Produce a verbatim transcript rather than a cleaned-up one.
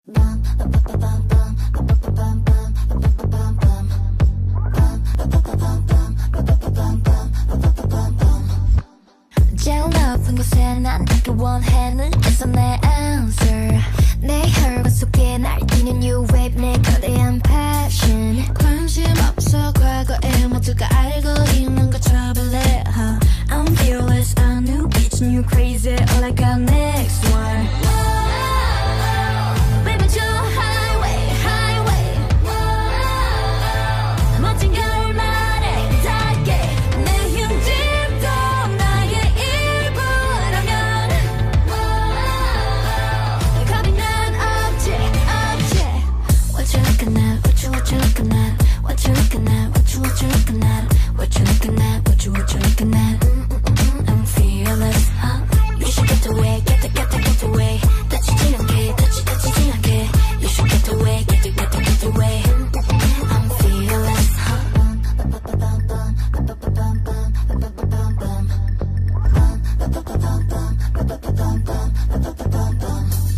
제일 높은 곳에 난 닿기 원해 눈에서 내 answer 내 혈관 속에 날뛰는 new wave 내 거대한 passion 관심 없어 과거의 모두가 알고 있는 거 trouble huh? I'm fearless a new bitch new crazy all I got next one Baby 저 highway highway 멋진 결말에 닿게 내 힘짐도 나의 일부라면 겁이 난 없지 없지 What you looking at what you what you looking at what you looking at what you what you looking at what you looking at what you what you looking at I'm fearless huh? You should get away get the get the get away 다치지 않게 다치 다치지 않게 You should get away get the get the get away I'm fearless huh? Bum, bum, bum, bum, bum, bum, bum, bum, bum, bum, bum, bum, bum, bum, bum.